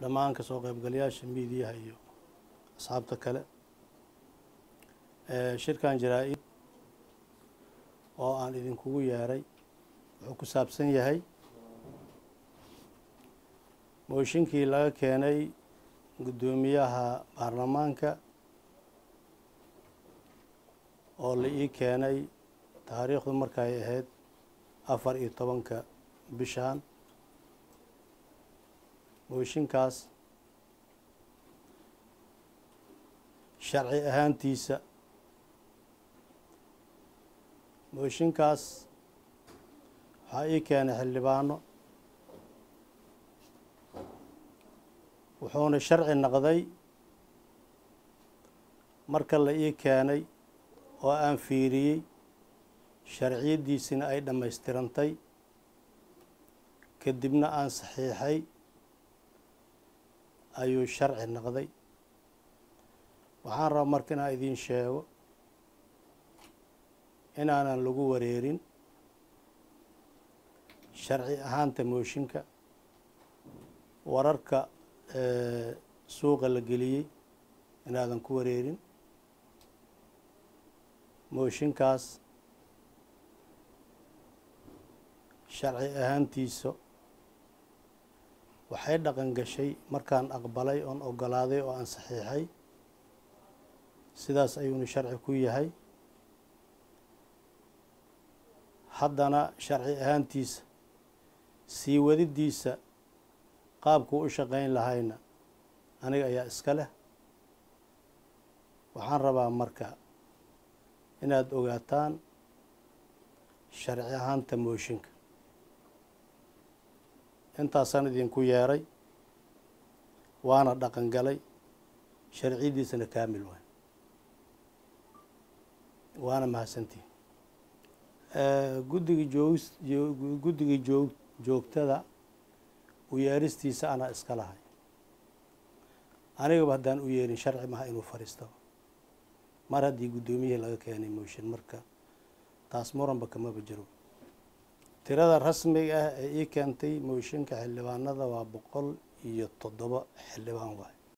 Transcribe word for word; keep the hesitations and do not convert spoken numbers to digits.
dhammaan ka soo qaybgalayaasha miidiyaha iyo asxaabta kale ee shirkan jaraa'id oo aan idinkugu yeeray wuxuu ku saabsan yahay mooshinkii laga keenay guddoomiyaha baarlamaanka oo la ii keenay taariikhdu markay ahayd afar iyo tobanka bishaan mooshinkaas sharci ahaantiisa mooshinkaas waxaa ii keenay xildhibaano wuxuuna sharci noqday marka la ii keenay oo aan fiiriyey sharciyadiisina ay dhammaystirantay kadibna aan saxiixay ayuu sharci noqday waxaan rabaa marka inaan idiin sheego inaanan lagu wareerin sharci ahaanta mooshinka wararka suuqa la geliyey inaadan ku wareerin mooshinkaas sharci ahaantiisa waxay dhaqan gashay markaan aqbalay oon ogolaaday oo aan saxiixay sidaas ayuuna sharci ku yahay haddana sharci ahaantiisa sii wadidiisa qaabkuu u shaqayn lahayna aniga ayaa iska leh waxaan rabaa marka inaad ogaataan sharci ahaanta mooshinka intaasaan idinku yeeray waana dhaqan galay sharciyadiisana kaamil waay waana mahadsantihin guddigii joogis guddigii joog joogtada u yeeristiisa anaa iska lahay anigaba haddaan u yeerin sharci maha inuu fadhiistaba mar haddii guddoomiyihii laga keenay mooshin marka taas muranba kamaba jiro tirada rasmiga ah ee ii keentay mooshinka xildhibaanada waa boqol iyo toddoba xildhibaan waay